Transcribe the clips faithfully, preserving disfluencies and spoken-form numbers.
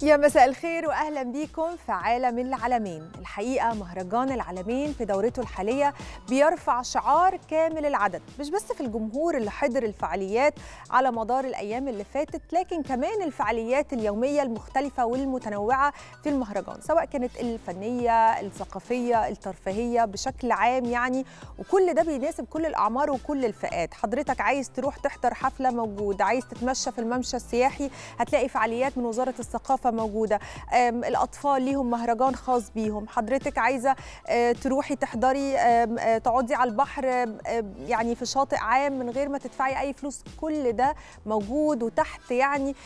يا مساء الخير واهلا بيكم في عالم العالمين. الحقيقه مهرجان العالمين في دورته الحاليه بيرفع شعار كامل العدد، مش بس في الجمهور اللي حضر الفعاليات على مدار الايام اللي فاتت، لكن كمان الفعاليات اليوميه المختلفه والمتنوعه في المهرجان، سواء كانت الفنيه، الثقافيه، الترفيهيه بشكل عام يعني، وكل ده بيناسب كل الاعمار وكل الفئات. حضرتك عايز تروح تحضر حفله موجود، عايز تتمشى في الممشى السياحي هتلاقي فعاليات من وزاره الثقافه موجوده، الأطفال ليهم مهرجان خاص بيهم، حضرتك عايزة تروحي تحضري تقعدي على البحر يعني في شاطئ عام من غير ما تدفعي أي فلوس، كل ده موجود وتحت يعني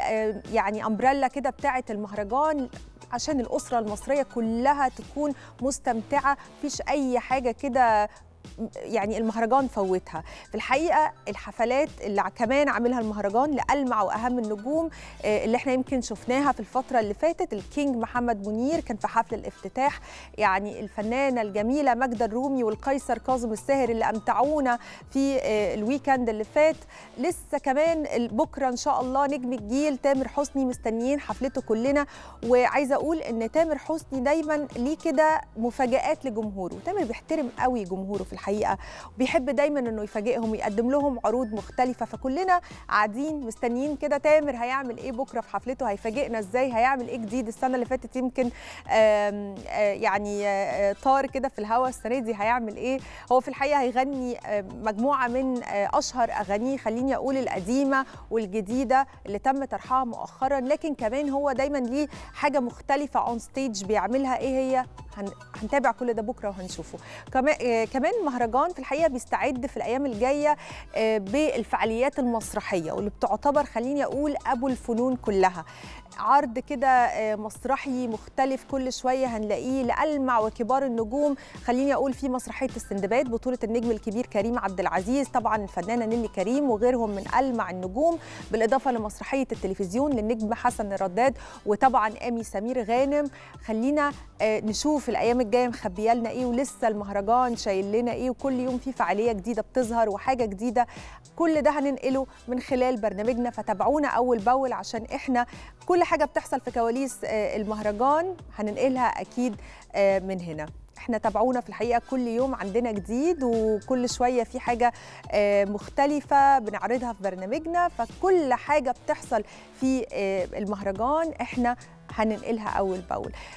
يعني أمبريلا كده بتاعة المهرجان عشان الأسرة المصرية كلها تكون مستمتعة، مفيش أي حاجة كده يعني المهرجان فوتها. في الحقيقه الحفلات اللي كمان عاملها المهرجان لألمع واهم النجوم اللي احنا يمكن شفناها في الفتره اللي فاتت، الكينج محمد منير كان في حفل الافتتاح، يعني الفنانه الجميله ماجدة الرومي والقيصر كاظم الساهر اللي امتعونا في الويكند اللي فات. لسه كمان بكره ان شاء الله نجم الجيل تامر حسني مستنيين حفلته كلنا، وعايزه اقول ان تامر حسني دايما ليه كده مفاجآت لجمهوره، تامر بيحترم قوي جمهوره في الحقيقه، وبيحب دايما انه يفاجئهم ويقدم لهم عروض مختلفه، فكلنا قاعدين مستنيين كده تامر هيعمل ايه بكره في حفلته، هيفاجئنا ازاي، هيعمل ايه جديد. السنه اللي فاتت يمكن آم آم يعني طار كده في الهوا، السنه دي هيعمل ايه؟ هو في الحقيقه هيغني مجموعه من اشهر اغانيه، خليني اقول القديمه والجديده اللي تم طرحها مؤخرا، لكن كمان هو دايما ليه حاجه مختلفه اون ستيج بيعملها، ايه هي؟ هنتابع كل ده بكره وهنشوفه. كمان كمان المهرجان في الحقيقه بيستعد في الايام الجايه بالفعاليات المسرحيه، واللي بتعتبر خليني اقول ابو الفنون كلها، عرض كده مسرحي مختلف كل شويه هنلاقيه لألمع وكبار النجوم. خليني اقول في مسرحيه السندباد بطوله النجم الكبير كريم عبد العزيز، طبعا الفنانه نيلي كريم وغيرهم من ألمع النجوم، بالاضافه لمسرحيه التلفزيون للنجم حسن الرداد، وطبعا امي سمير غانم. خلينا نشوف الايام الجايه مخبيه لنا ايه، ولسه المهرجان شايل لنا ايه، وكل يوم في فعاليه جديده بتظهر وحاجه جديده، كل ده هننقله من خلال برنامجنا، فتابعونا اول باول عشان احنا كل حاجه بتحصل في كواليس المهرجان هننقلها اكيد من هنا. احنا تابعونا في الحقيقه كل يوم عندنا جديد، وكل شويه في حاجه مختلفه بنعرضها في برنامجنا، فكل حاجه بتحصل في المهرجان احنا هننقلها اول باول.